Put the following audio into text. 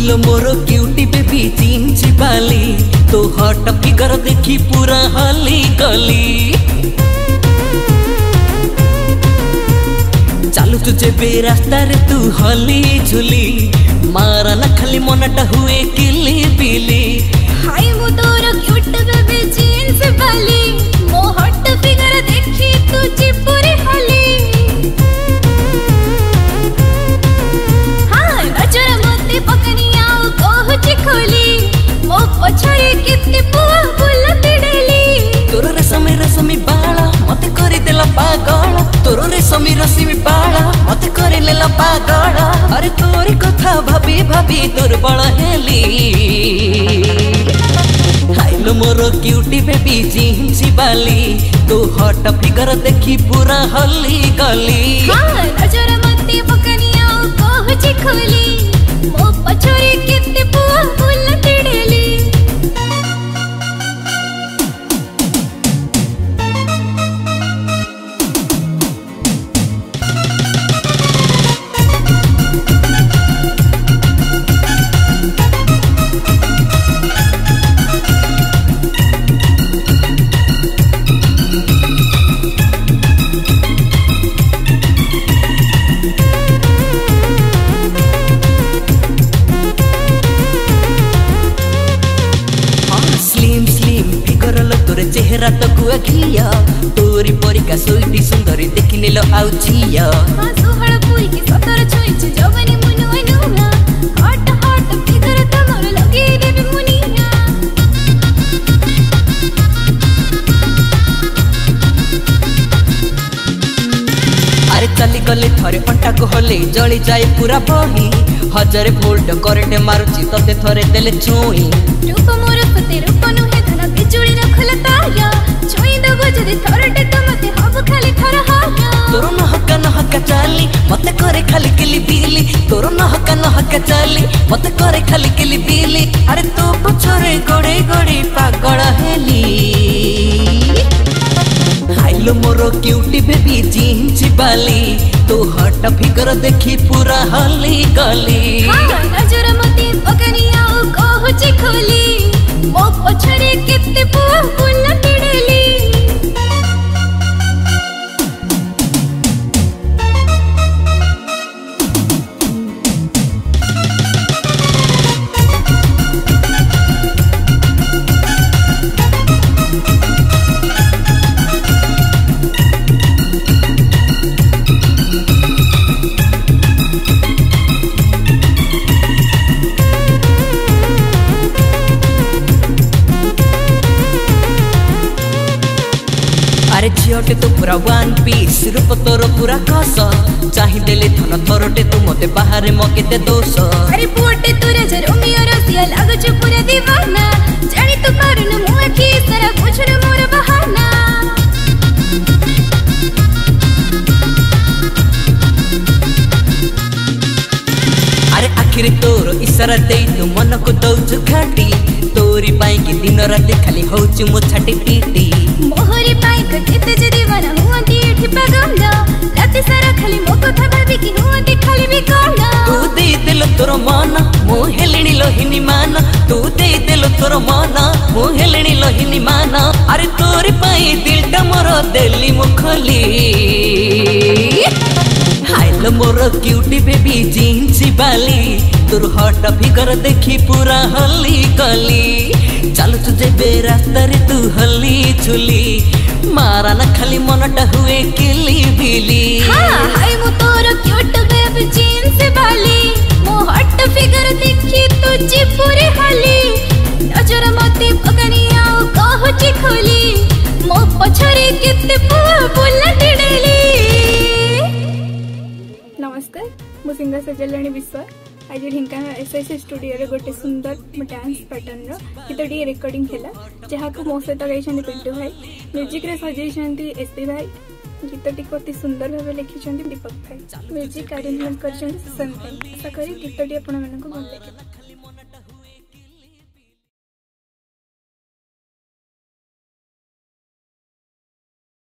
लो मोर cutie baby jeans बाली तो हट फिगर देखी पूरा हली गली। चालू तुझे बे रास्ता रे तू हली झुली मारा न खाली मनटा हुए किली बिली। हाय मो तोर क्यूट बेबी जीन्स बाली मो हट फिगर देखी तुझे पूरी हली। हाँ नजर मते पकनी आओ कहूची खोली मो पछरे कितने पुआ बुलती डेली। तोर रेशमी बाला मते करी देला पागल तोर रेशमी बाला मते करी लेला पागल। अरे तोरी कथा भाभी भाभी दुर्बल हेली। हाइलो मोर क्यूटी बेबी जीन्स बाली तू हट फिगर देखी पूरा हली गली। हाँ नजर मते पकनी आओ कहूची खोली मो पछरे कितने पुआ बुलती डेली। चेहरा तो कुआ घिया तोरी परिका सोईटी सुंदरी देखी नेलो आउ झिया। हाँ सोहळ पुई के सतर छोइछ जवानी मुनु अनुहा हट हट फिगर तमर लगे देबे मुनिया। अरे चली गले थरे अंटा को हले जली जाए पूरा बही हजारे वोल्ट करंट मारुची तते थरे देले छुई। रूप मोर फते रूप नुहे धन बिजुली रखल ताया छोई दबो जदि थरटे त मते हब खाली थर हाया। तोर नहका चाली मते करे खाली किली बिली तोर नहका चाली मते करे खाली किली बिली। अरे तो पछरे गड़े गड़े पागल हेली। हाइलो मोर क्यूटी बेबी जीन्स बाली तो हट फिगर देखी पूरा हली गली। हाँ नजर मते पकनी आओ कहूची खोली मो पछरे कितने पुआ बुलती डेली। अरे झियोटे तो पूरा वन पीस रूप तोर पूरा कस चाही देले थन थरटे तू मते बाहर मकेते दोष। अरे पुअटे तू राजा रोमियो रसिया लागछ पूरा दीवाना जानी तू करुन मु आखी सारा कुछ न मोर बहाना। अरे आखिर तोर इशारा दे तू मन को दौचु घाटी तोरी पाई की दिन रात खाली होचु मो छाटी टीटी। मोहरी पाई कते जे दीवाना हुआंती एठी पागल रात सारा खाली मो कथा भाबी कि हुआंती खाली बिगल। तू दे देलो तोर मन मो हेलिनी लोहिनी मान तू दे देलो तोर मन मो हेलिनी लोहिनी मान। अरे तोरी पाई दिलटा मोर देली मुखली। हाइलो मोर क्यूटी बेबी जीन्स बाली तोर हट फिगर देखी पूरा हली गली। चालू तुझे बे रास्ता रे तू हली झुली मारा न खाली मनटा हुए किली बिली। हाँ हाय मो तोर क्यूट बेबी जीन्स बाली मो हट फिगर देखी तुझे पूरी हली। नजर मते पकनी आओ कहूची खोली मो पछरे कितने पुआ बुलती डेली। नमस्कार मु सिंगर सजलाणी विश्वास आज ढेंकाना एसएस स्टूडियो रे गोटे सुंदर डांस पैटर्न गीतटी रेकर्डिंग है जहाँ को मो सहित गाई पिंटू भाई म्यूजिक रे सजाई एसपी भाई गीतटी को अति सुंदर भाव लिखिं दीपक भाई म्यूजिक अरेंजमेंट कर गीतटी आपण भल लगे।